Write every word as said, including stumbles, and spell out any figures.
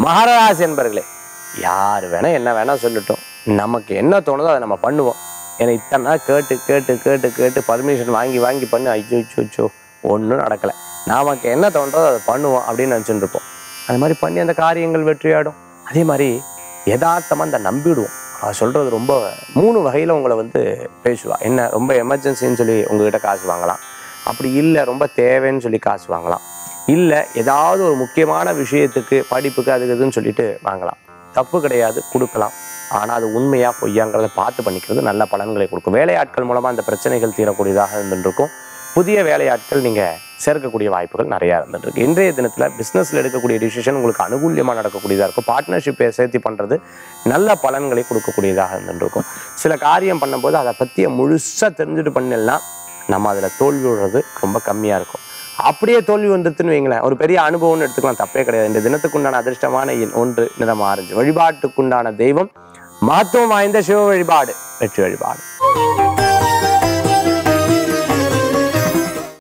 மகராசி என்பர்களே, யார் வேணா என்ன வேணா சொல்லட்டும், நமக்கு என்ன தோணுதோ அதை நம்ம பண்ணுவோம். ஏன்னா இத்தனை நாள் கேட்டு கேட்டு கேட்டு கேட்டு பர்மிஷன் வாங்கி வாங்கி பண்ணி ஐயோ அச்சோ ஒன்றும் நடக்கலை, நமக்கு என்ன தோன்றதோ அதை பண்ணுவோம் அப்படின்னு நினச்சிட்டு இருப்போம். அது மாதிரி பண்ணி அந்த காரியங்கள் வெற்றியாடும். அதே மாதிரி யதார்த்தமாக அந்த நம்பிடுவோம். நான் சொல்கிறது ரொம்ப மூணு வகையில் உங்களை வந்து பேசுவா. என்ன ரொம்ப எமர்ஜென்சின்னு சொல்லி உங்ககிட்ட காசு வாங்கலாம், அப்படி இல்லை ரொம்ப தேவைன்னு சொல்லி காசு வாங்கலாம், இல்லை ஏதாவது ஒரு முக்கியமான விஷயத்துக்கு படிப்புக்கு அதுக்கு இதுன்னு சொல்லிட்டு வாங்கலாம். தப்பு கிடையாது, கொடுக்கலாம். ஆனால் அது உண்மையாக பொய்யாங்கிறத பார்த்து பண்ணிக்கிறது நல்ல பலன்களை கொடுக்கும். வேலையாட்கள் மூலமாக அந்த பிரச்சனைகள் தீரக்கூடியதாக இருந்துருக்கும். புதிய வேலையாட்கள் நீங்கள் சேர்க்கக்கூடிய வாய்ப்புகள் நிறையா இருந்துருக்கு. இன்றைய தினத்தில் பிஸ்னஸில் எடுக்கக்கூடிய டிசிஷன் உங்களுக்கு அனுகூலியமாக நடக்கக்கூடியதாக இருக்கும். பார்ட்னர்ஷிப்பை சேர்த்து பண்ணுறது நல்ல பலன்களை கொடுக்கக்கூடியதாக இருந்துருக்கும். சில காரியம் பண்ணும்போது அதை பற்றிய முழுசாக தெரிஞ்சுட்டு பண்ணிடலாம், நம்ம அதில் தோல்வி விடுறது ரொம்ப கம்மியாக இருக்கும். அப்படியே தோல்வி வந்துருத்துன்னு வைங்களேன், ஒரு பெரிய அனுபவம்னு எடுத்துக்கலாம், தப்பே கிடையாது. இந்த தினத்துக்குண்டான அதிர்ஷ்டமான எண் ஒன்று, நிறம் ஆரஞ்சு. வழிபாட்டுக்குண்டான தெய்வம் மகத்துவம் வாய்ந்த சிவ வழிபாடு, வெற்றி வழிபாடு.